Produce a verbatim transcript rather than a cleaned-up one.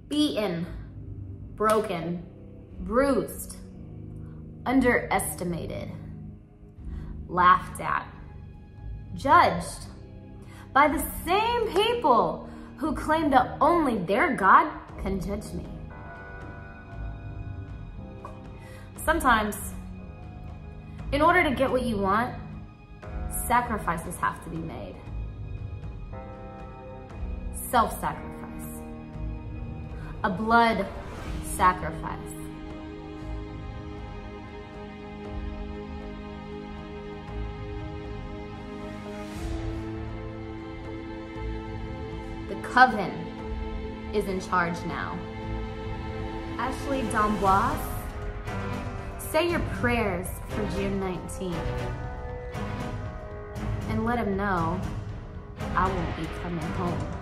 beaten, broken, bruised, underestimated, laughed at, judged by the same people who claim that only their God can judge me. Sometimes, in order to get what you want, sacrifices have to be made. Self-sacrifice. A blood sacrifice. The Coven is in charge now. Ashley D'Amboise, say your prayers for June nineteenth. And let him know I won't be coming home.